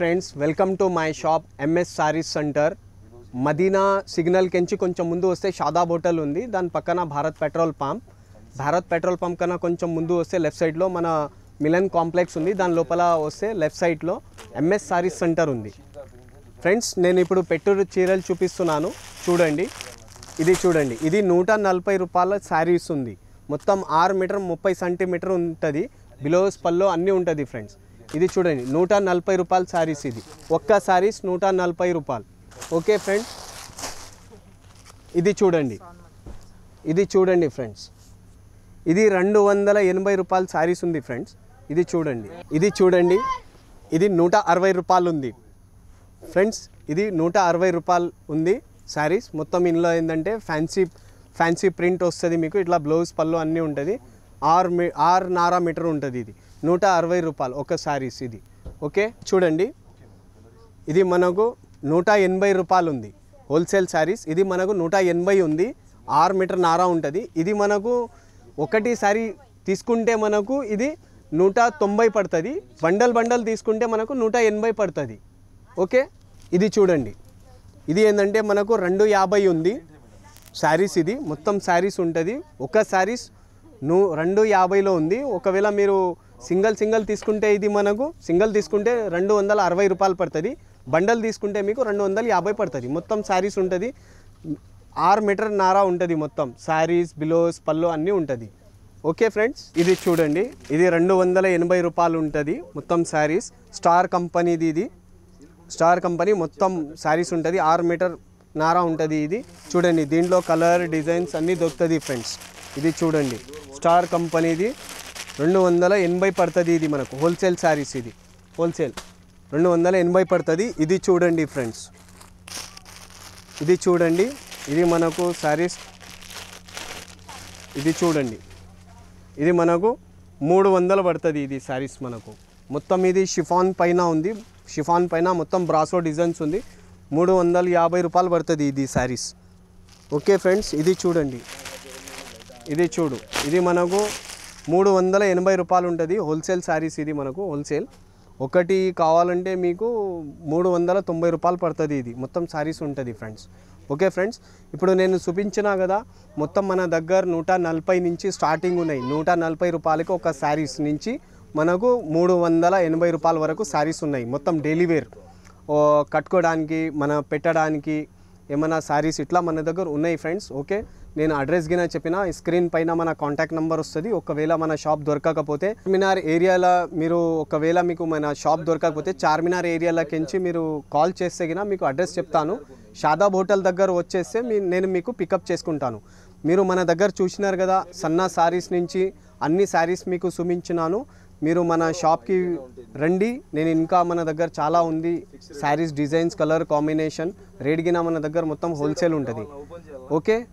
Friends, welcome to my shop M S sarees centre. Madina signal కెంచి కొంచెం ముందు వస్తే షాదాబ్ హోటల్ ఉంది. దాని పక్కన భారత్ పెట్రోల్ పంప్ కన్నా కొంచెం ముందు వస్తే లెఫ్ట్ సైడ్లో మన మిలన్ కాంప్లెక్స్ ఉంది. దాని లోపల వస్తే లెఫ్ట్ సైడ్లో ఎంఎస్ సారీస్ సెంటర్ ఉంది. ఫ్రెండ్స్, నేను ఇప్పుడు పెట్టూరు చీరలు చూపిస్తున్నాను. చూడండి, ఇది చూడండి. ఇది 140 రూపాయల శారీస్ ఉంది. మొత్తం 6 మీటర్ 30 సెంటీమీటర్ ఉంటుంది. బిలోస్ పల్లో అన్నీ ఉంటుంది ఫ్రెండ్స్. ఇది చూడండి, 140 రూపాయల శారీస్. ఇది ఒక్క శారీస్ 140 రూపాయలు. ఓకే ఫ్రెండ్స్, ఇది చూడండి ఫ్రెండ్స్. ఇది 280 రూపాయల శారీస్ ఉంది ఫ్రెండ్స్. ఇది చూడండి, ఇది 160 రూపాయలు ఉంది ఫ్రెండ్స్. ఇది 160 రూపాయలు ఉంది శారీస్. మొత్తం ఇందులో ఏంటంటే ఫ్యాన్సీ ప్రింట్ వస్తుంది మీకు. ఇట్లా బ్లౌజ్ పళ్ళు అన్నీ ఉంటుంది. 6.5 మీటర్ ఉంటుంది. ఇది 160 రూపాయలు ఒక శారీస్. ఇది ఓకే. చూడండి, ఇది మనకు 180 రూపాయలు ఉంది హోల్సేల్ శారీస్. ఇది మనకు 180 ఉంది. 6 మీటర్ నారా ఉంటుంది. ఇది మనకు ఒకటి శారీ తీసుకుంటే మనకు ఇది 190 పడుతుంది. బండల్ తీసుకుంటే మనకు 180 పడుతుంది. ఓకే. ఇది చూడండి, ఇది ఏంటంటే మనకు 250 ఉంది శారీస్. ఇది మొత్తం శారీస్ ఉంటుంది. ఒక శారీస్ 250లో ఉంది. ఒకవేళ మీరు సింగిల్ తీసుకుంటే ఇది మనకు సింగిల్ తీసుకుంటే 260 రూపాయలు పడుతుంది. బండల్ తీసుకుంటే మీకు 250 పడుతుంది. మొత్తం శారీస్ ఉంటుంది. 6 మీటర్ నారా ఉంటుంది. మొత్తం శారీస్ బిలోస్ పళ్ళు అన్నీ ఉంటుంది. ఓకే ఫ్రెండ్స్, ఇది చూడండి, ఇది 280 రూపాయలు ఉంటుంది మొత్తం శారీస్. స్టార్ కంపెనీది. ఇది స్టార్ కంపెనీ మొత్తం శారీస్ ఉంటుంది. 6 మీటర్ నారా ఉంటుంది. ఇది చూడండి, దీంట్లో కలర్ డిజైన్స్ అన్నీ దొరుకుతుంది ఫ్రెండ్స్. ఇది చూడండి, స్టార్ కంపెనీది 280 పడుతుంది. ఇది మనకు హోల్సేల్ శారీస్. ఇది హోల్సేల్ 280 పడుతుంది. ఇది చూడండి ఫ్రెండ్స్, ఇది చూడండి, ఇది మనకు శారీస్. ఇది చూడండి, ఇది మనకు 300 పడుతుంది. ఇది శారీస్ మనకు మొత్తం. ఇది షిఫాన్ పైన ఉంది. షిఫాన్ పైన మొత్తం బ్రాసో డిజైన్స్ ఉంది. 350 రూపాయలు పడుతుంది ఇది శారీస్. ఓకే ఫ్రెండ్స్, ఇది చూడండి, ఇది మనకు 380 రూపాయలు ఉంటుంది హోల్సేల్ శారీస్. ఇది మనకు హోల్సేల్. ఒకటి కావాలంటే మీకు 390 రూపాయలు పడుతుంది. ఇది మొత్తం శారీస్ ఉంటుంది ఫ్రెండ్స్. ఓకే ఫ్రెండ్స్, ఇప్పుడు నేను చూపించినా కదా, మొత్తం మన దగ్గర 140 నుంచి స్టార్టింగ్ ఉన్నాయి. 140 రూపాయలకి ఒక శారీస్ నుంచి మనకు 380 రూపాయల వరకు శారీస్ ఉన్నాయి. మొత్తం డైలీ వేర్ కట్టుకోవడానికి, మన పెట్టడానికి ఏమైనా శారీస్ ఇట్లా మన దగ్గర ఉన్నాయి ఫ్రెండ్స్. ఓకే, నేను అడ్రస్ గిన చెప్పిన స్క్రీన్ పైన మన కాంటాక్ట్ నెంబర్ వస్తుంది. ఒకవేళ మన షాప్ దొరకకపోతే చార్మినార్ ఏరియాలో మీరు ఒకవేళ మీకు మన షాప్ దొరకకపోతే చార్మినార్ ఏరియాలోకించి మీరు కాల్ చేస్తే గిన మీకు అడ్రస్ చెప్తాను. షాదాబ్ హోటల్ దగ్గర వచ్చేస్తే నేను మీకు పికప్ చేసుకుంటాను. మీరు మన దగ్గర చూసినారు కదా, సన్నా శారీస్ నుంచి అన్ని శారీస్ మీకు చూపించినాను. మీరు మన షాప్కి రండి. నేను ఇంకా మన దగ్గర చాలా ఉంది sarees designs, colour combination, rate గిన మన దగ్గర మొత్తం హోల్సేల్ ఉంటుంది. ఓకే.